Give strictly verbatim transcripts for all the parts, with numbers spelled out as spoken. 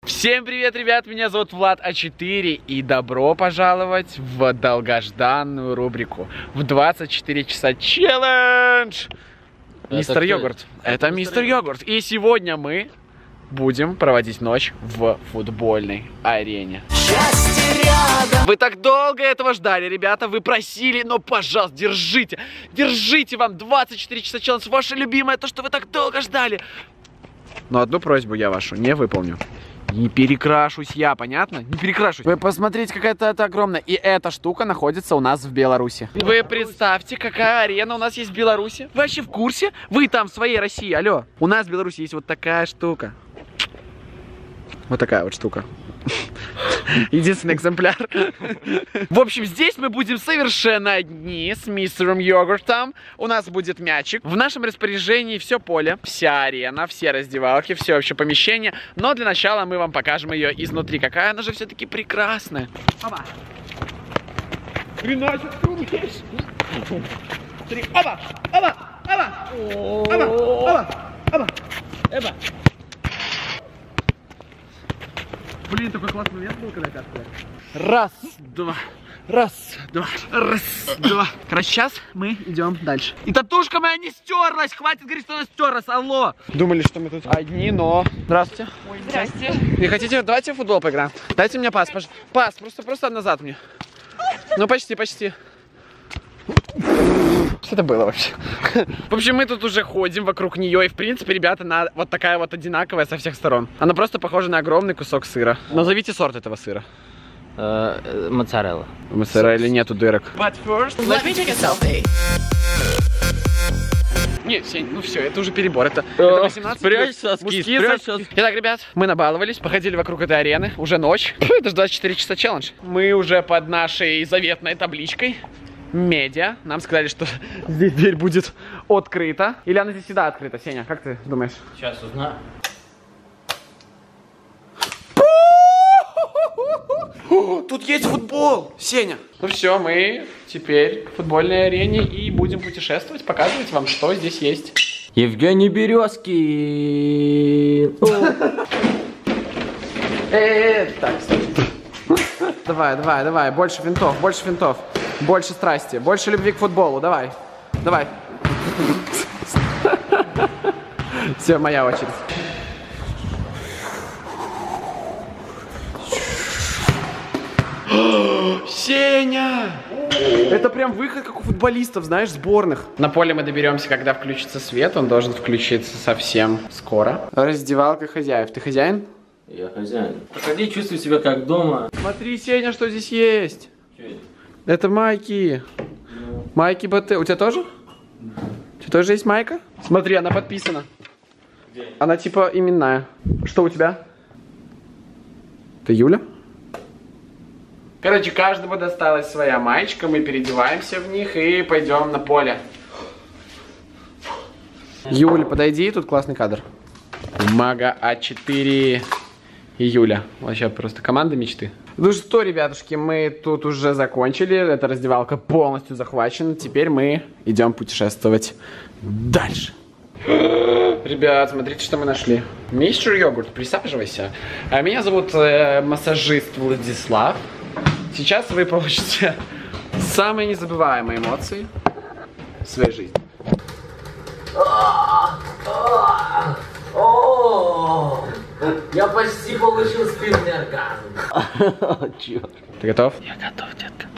Всем привет, ребят, меня зовут Влад А четыре и добро пожаловать в долгожданную рубрику в двадцать четыре часа челлендж. Мистер Йогурт. Это Мистер Йогурт. И сегодня мы будем проводить ночь в футбольной арене. Вы так долго этого ждали, ребята, вы просили, но, пожалуйста, держите, держите вам двадцать четыре часа челлендж, ваше любимое, то, что вы так долго ждали. Но одну просьбу я вашу не выполню. Не перекрашусь я, понятно? Не перекрашусь. Вы посмотрите, какая-то это огромная. И эта штука находится у нас в Беларуси. Вы представьте, какая арена у нас есть в Беларуси. Вы вообще в курсе? Вы там в своей России, алло. У нас в Беларуси есть вот такая штука. Вот такая вот штука. Единственный экземпляр. В общем, здесь мы будем совершенно одни с мистером Йогуртом. У нас будет мячик. В нашем распоряжении все поле, вся арена, все раздевалки, все вообще помещение. Но для начала мы вам покажем ее изнутри. Какая она же все-таки прекрасная. Опа. Хрена себе ты умеешь. Опа, опа, опа, опа, опа, опа, опа. Блин, такой классный момент был, когда катка. Раз, два, раз, два, раз, два. Короче, сейчас мы идем дальше. И татушка моя не стерлась, хватит говорить, что она стерлась, алло. Думали, что мы тут одни, но... Здравствуйте. Ой, здрасте. Не хотите, давайте в футбол поиграем. Дайте мне пас, пож... пас, просто, просто назад мне. Ну, почти, почти. Что это было вообще? В общем, мы тут уже ходим вокруг нее. И, в принципе, ребята, она вот такая вот одинаковая со всех сторон. Она просто похожа на огромный кусок сыра. Назовите сорт этого сыра. Uh, моцарелла. Моцареллы нету дырок. But first, let me take a selfie. Нет, Сень, ну все, это уже перебор. Это, это восемнадцать. Спрячь соски, спрячь соски. Итак, ребят, мы набаловались, походили вокруг этой арены. Уже ночь. Это же двадцать четыре часа челлендж. Мы уже под нашей заветной табличкой. Медиа. Нам сказали, что здесь дверь будет открыта. Или она здесь всегда открыта, Сеня? Как ты думаешь? Сейчас узнаю. Тут есть футбол, Сеня. Ну все, мы теперь в футбольной арене и будем путешествовать, показывать вам, что здесь есть. Евгений Березкин. Э, так, давай, давай, давай, больше винтов, больше винтов. Больше страсти, больше любви к футболу, давай, давай. Все, моя очередь. Сеня! Это прям выход, как у футболистов, знаешь, сборных. На поле мы доберемся, когда включится свет, он должен включиться совсем скоро. Раздевалка хозяев. Ты хозяин? Я хозяин. Проходи, чувствуй себя как дома. Смотри, Сеня, что здесь есть. Что это? Это майки. Ну. Майки БТ. У тебя тоже? Да. У тебя тоже есть майка? Смотри, она подписана. Где? Она типа именная. Что у тебя? Ты Юля? Короче, каждому досталась своя маечка. Мы переодеваемся в них и пойдем на поле. Юля, подойди, тут классный кадр. Мага А четыре и Юля. Вообще просто команда мечты. Ну что, ребятушки, мы тут уже закончили. Эта раздевалка полностью захвачена. Теперь мы идем путешествовать дальше. Ребят, смотрите, что мы нашли. Мистер Йогурт, присаживайся. А меня зовут э, массажист Владислав. Сейчас вы получите самые незабываемые эмоции в своей жизни. Я почти получил спинный оргазм. Черт. Ты готов? Я готов, детка.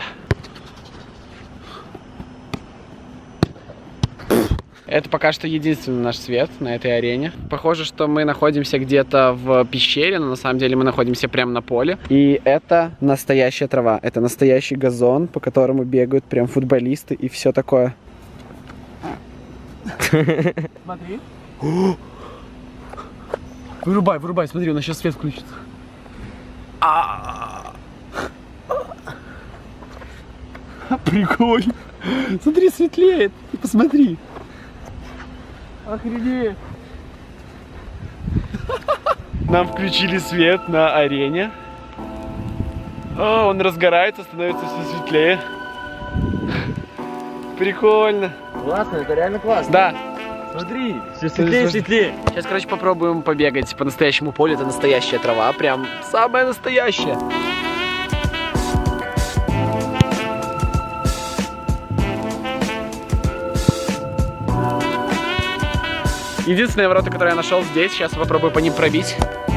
Это пока что единственный наш свет на этой арене. Похоже, что мы находимся где-то в пещере, но на самом деле мы находимся прямо на поле. И это настоящая трава. Это настоящий газон, по которому бегают прям футболисты и все такое. Смотри. Вырубай, вырубай, смотри, у нас сейчас свет включится. Прикольно. Смотри, светлеет. Посмотри. Охренеть. Нам включили свет на арене. О, он разгорается, становится все светлее. Прикольно. Классно, это реально классно. Да. Смотри, все светлее, светлее. Сейчас, короче, попробуем побегать по настоящему полю. Это настоящая трава, прям самая настоящая. Единственные ворота, которые я нашел здесь, сейчас попробую по ним пробить.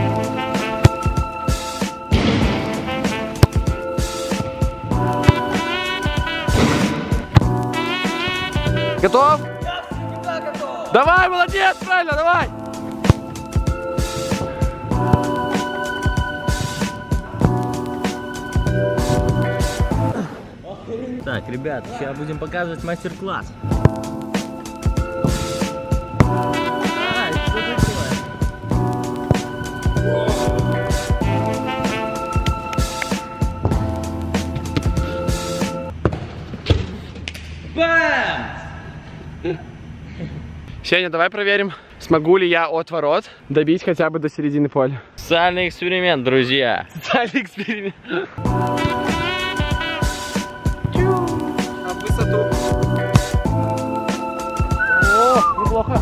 Готов? Я всегда готов. Давай, молодец, правильно, давай! Так, ребят, сейчас будем показывать мастер-класс. Ай, что такое? Бам! Сеня, давай проверим, смогу ли я от ворот добить хотя бы до середины поля. Социальный эксперимент, друзья. Социальный эксперимент. А в высоту. О, неплохо.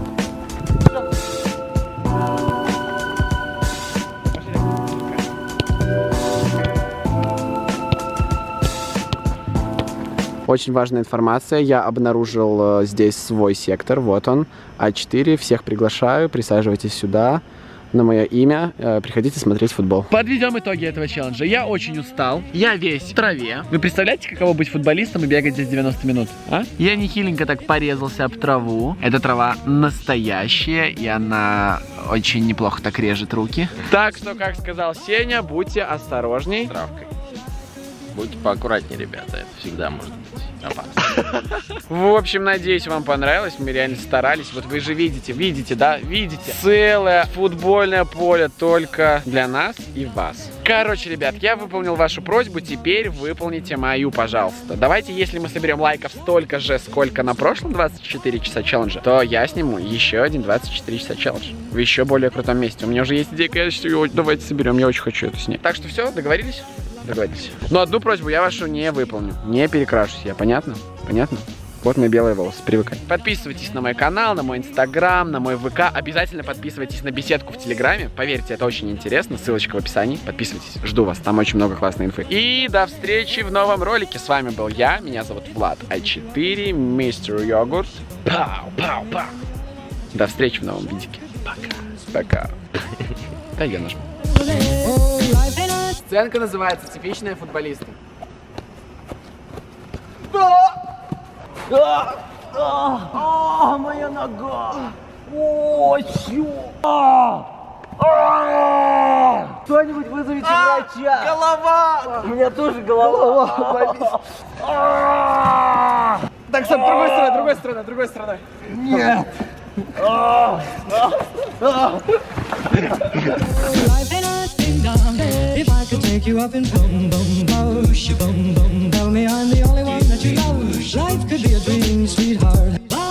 Очень важная информация. Я обнаружил э, здесь свой сектор. Вот он, А четыре. Всех приглашаю. Присаживайтесь сюда. На мое имя. Э, приходите смотреть футбол. Подведем итоги этого челленджа. Я очень устал. Я весь в траве. Вы представляете, каково быть футболистом и бегать здесь девяносто минут? А? Я нехиленько так порезался об траву. Эта трава настоящая, и она очень неплохо так режет руки. Так что, как сказал Сеня, будьте осторожней. Травкой. Будьте поаккуратнее, ребята, это всегда может быть опасно. В общем, надеюсь, вам понравилось. Мы реально старались. Вот вы же видите, видите, да? Видите? Целое футбольное поле только для нас и вас. Короче, ребят, я выполнил вашу просьбу. Теперь выполните мою, пожалуйста. Давайте, если мы соберем лайков столько же, сколько на прошлом двадцать четыре часа челленджа, то я сниму еще один двадцать четыре часа челлендж. В еще более крутом месте. У меня уже есть идея, конечно, давайте соберем. Я очень хочу это снять. Так что все, договорились? Договорились. Но одну просьбу я вашу не выполню. Не перекрашусь я, понятно? Понятно? Вот мои белые волосы, привыкай. Подписывайтесь на мой канал, на мой инстаграм, на мой ВК. Обязательно подписывайтесь на беседку в Телеграме. Поверьте, это очень интересно. Ссылочка в описании. Подписывайтесь, жду вас. Там очень много классной инфы. И до встречи в новом ролике. С вами был я. Меня зовут Влад А четыре, мистер Йогурт. Пау, пау, пау. До встречи в новом видике. Пока. Пока. Да я нажму. Сценка называется «Типичные футболисты». А, моя нога! О, чё? Кто-нибудь вызовите врача! Голова! У меня тоже голова болит. Так, стоп, другой стороной, другой стороной, другой стороной. Нет! If I could take you up and boom, boom, push you, boom, boom, tell me I'm the only one that you love. Life could be a dream, sweetheart.